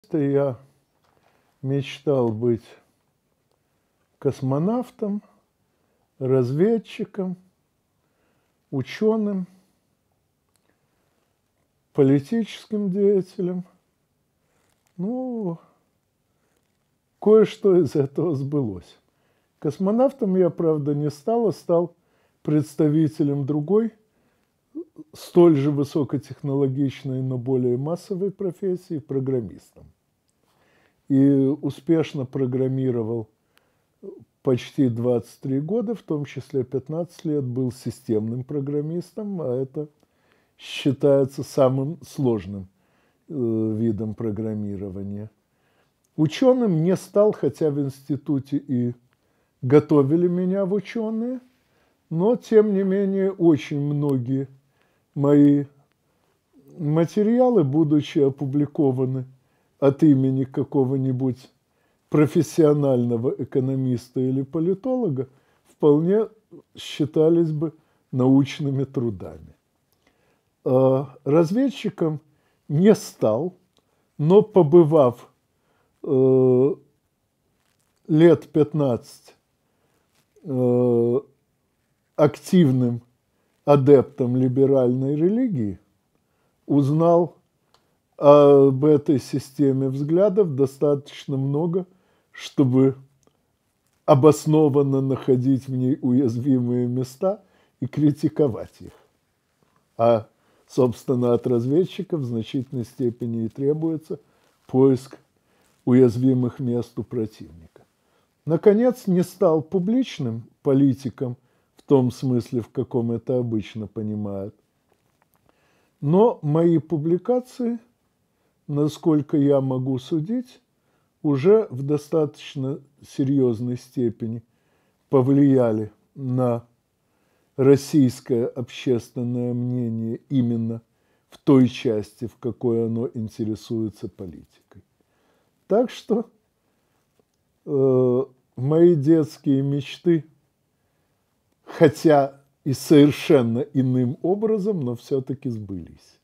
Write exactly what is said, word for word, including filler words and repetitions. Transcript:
Я мечтал быть космонавтом, разведчиком, ученым, политическим деятелем. Ну, кое-что из этого сбылось. Космонавтом я, правда, не стал, а стал представителем другой, столь же высокотехнологичной, но более массовой профессии – программистом. И успешно программировал почти двадцать три года, в том числе пятнадцать лет был системным программистом, а это считается самым сложным э, видом программирования. Ученым не стал, хотя в институте и готовили меня в ученые, но, тем не менее, очень многие мои материалы, будучи опубликованы от имени какого-нибудь профессионального экономиста или политолога, вполне считались бы научными трудами. Разведчиком не стал, но, побывав э, лет пятнадцать э, активным адептом либеральной религии, узнал об этой системе взглядов достаточно много, чтобы обоснованно находить в ней уязвимые места и критиковать их. А, собственно, от разведчиков в значительной степени и требуется поиск уязвимых мест у противника. Наконец, не стал публичным политиком в том смысле, в каком это обычно понимают. Но мои публикации, насколько я могу судить, уже в достаточно серьезной степени повлияли на российское общественное мнение именно в той части, в какой оно интересуется политикой. Так что э, мои детские мечты, хотя и совершенно иным образом, но все-таки сбылись.